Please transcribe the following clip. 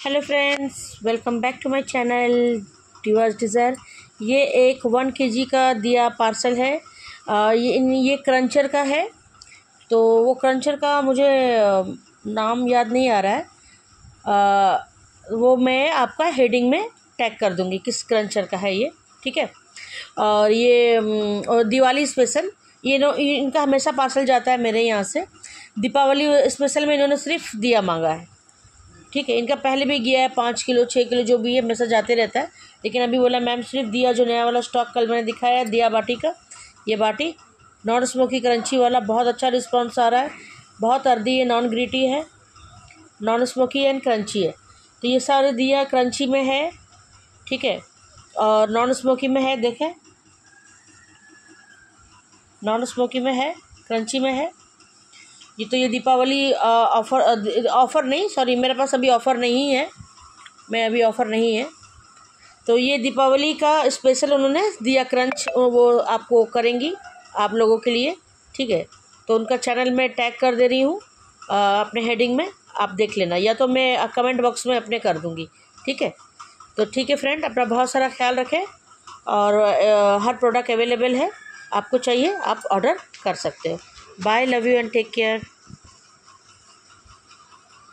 Hello friends, welcome back to my channel divas desire. ये एक 1 kg का दिया पार्सल है। ये क्रंचर का है। तो वो क्रंचर का मुझे नाम याद नहीं आ रहा है। वो मैं आपका हेडिंग में टैग कर दूंगी किस क्रंचर का है ये, ठीक है। और ये और दिवाली स्पेशल इनका हमेशा पार्सल जाता है मेरे यहाँ से। दीपावली स्पेशल में इन्होंने सिर्फ दिया मांगा है, ठीक है। इनका पहले भी गया है 5 किलो 6 किलो जो भी है मैसेज आते रहता है, लेकिन अभी बोला मैम सिर्फ दिया जो नया वाला स्टॉक कल मैंने दिखाया है दिया बाटी का, ये बाटी नॉन स्मोकी क्रंची वाला बहुत अच्छा रिस्पांस आ रहा है। बहुत अर्दी है, नॉन ग्रीटी है, नॉन स्मोकी एंड क्रंची है। तो ये सारे दिया क्रंची में है, ठीक है, और नॉन स्मोकी में है। देखें, नॉन स्मोकी में है, क्रंची में है। ये दीपावली ऑफ़र नहीं, सॉरी, मेरे पास अभी ऑफ़र नहीं है, मैं अभी ऑफ़र नहीं है। तो ये दीपावली का स्पेशल उन्होंने दिया क्रंच वो आपको करेंगी आप लोगों के लिए, ठीक है। तो उनका चैनल में टैग कर दे रही हूँ अपने हेडिंग में, आप देख लेना, या तो मैं कमेंट बॉक्स में अपने कर दूँगी, ठीक है। तो ठीक है फ्रेंड, अपना बहुत सारा ख्याल रखें और हर प्रोडक्ट अवेलेबल है, आपको चाहिए आप ऑर्डर कर सकते हो। Bye, love you and take care.